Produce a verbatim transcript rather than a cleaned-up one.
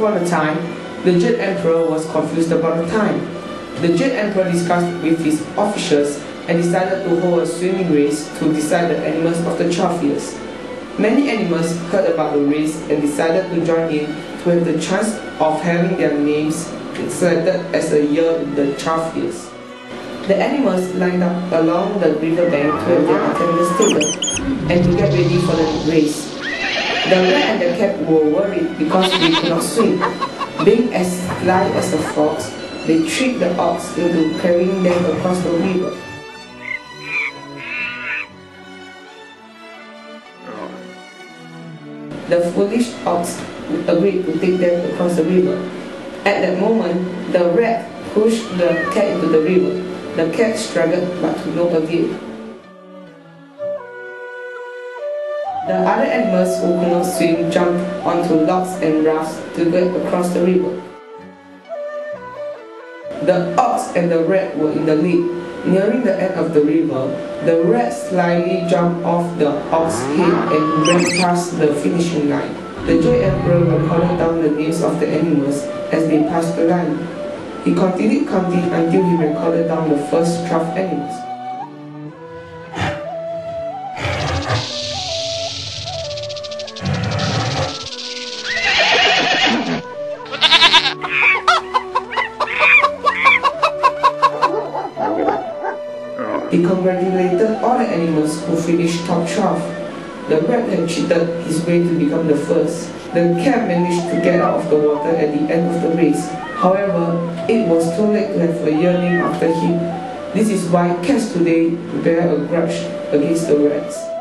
upon a time, the Jade Emperor was confused about the time. The Jade Emperor discussed with his officials and decided to hold a swimming race to decide the animals of the twelve years. Many animals heard about the race and decided to join in to have the chance of having their names selected as a year in the twelve years. The animals lined up along the riverbank to have their attendance taken and to get ready for the race. The rat and the cat were worried because they could not swim. Being as sly as a fox, they tricked the ox into carrying them across the river. The foolish ox agreed to take them across the river. At that moment, the rat pushed the cat into the river. The cat struggled, but to no avail. The other animals who could not swim jumped onto logs and rafts to get across the river. The ox and the rat were in the lead. Nearing the end of the river, the rat slyly jumped off the ox's head and ran past the finishing line. The Jade Emperor recorded down the names of the animals as they passed the line. He continued counting until he recorded down the first twelve animals. He congratulated all the animals who finished top twelve. The rat had cheated his way to become the first. The cat managed to get out of the water at the end of the race. However, it was too late to have a year named after him. This is why cats today bear a grudge against the rats.